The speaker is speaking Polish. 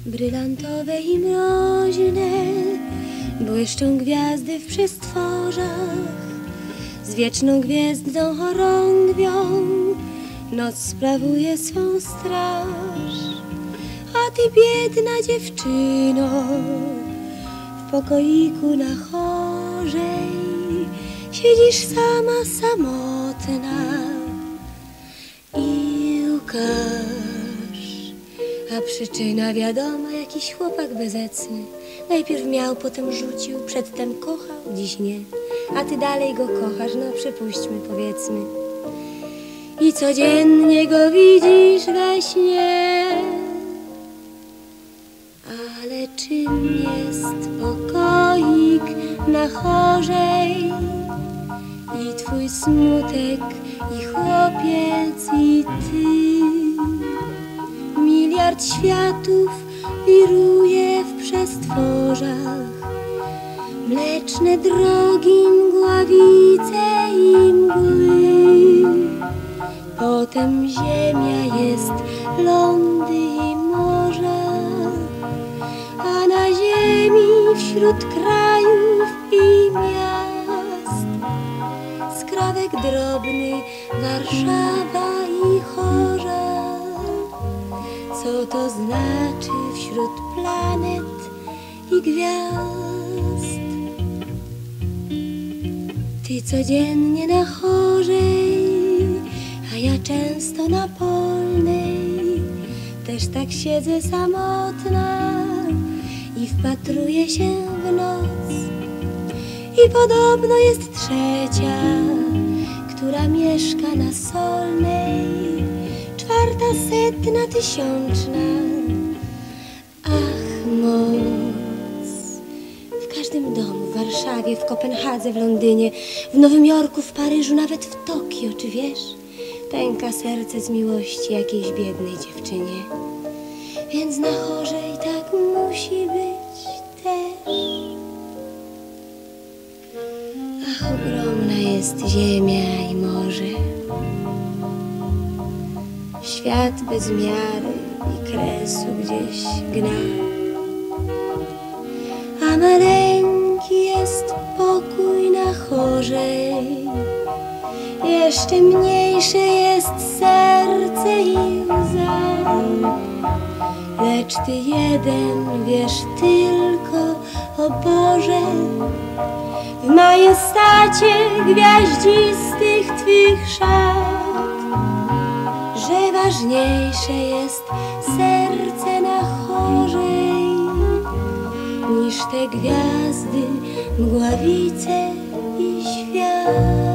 Brylantowe i mroźne błyszczą gwiazdy w przestworzach, z wieczną gwiezdną chorągwią noc sprawuje swą straż. A ty, biedna dziewczyno, w pokoiku na Hożej siedzisz sama, samotna i łkasz. A przyczyna wiadoma, jakiś chłopak bezecny. Najpierw miał, potem rzucił, przedtem kochał, dziś nie. A ty dalej go kochasz, no przypuśćmy, powiedzmy. I codziennie go widzisz we śnie. Ale czym jest pokoik na Hożej? I twój smutek, i chłopiec, i ty. Miliard światów wiruje w przestworzach, mleczne drogi, mgławice i mgły. Potem ziemia jest, lądy i morza, a na ziemi wśród krajów i miast skrawek drobny, Warszawa i Hoża. Co to znaczy wśród planet i gwiazd? Ty codziennie na Hożej, a ja często na Polnej. Też tak siedzę samotna i wpatruję się w noc. I podobno jest trzecia, która mieszka na Solnej. 400 tysiączna. Ach, moc. W każdym domu, w Warszawie, w Kopenhadze, w Londynie, w Nowym Jorku, w Paryżu, nawet w Tokio, czy wiesz? Pęka serce z miłości jakiejś biednej dziewczynie. Więc na Hożej tak musi być też. Ach, ogromna jest ziemia i morze. Świat bez miary i kresu gdzieś gna. A maleńki jest pokój na Hożej. Jeszcze mniejsze jest serce i łza. Lecz ty jeden wiesz tylko, o Boże, w majestacie gwiaździstych twych szat, że ważniejsze jest serce na Hożej niż te gwiazdy, mgławice i świat.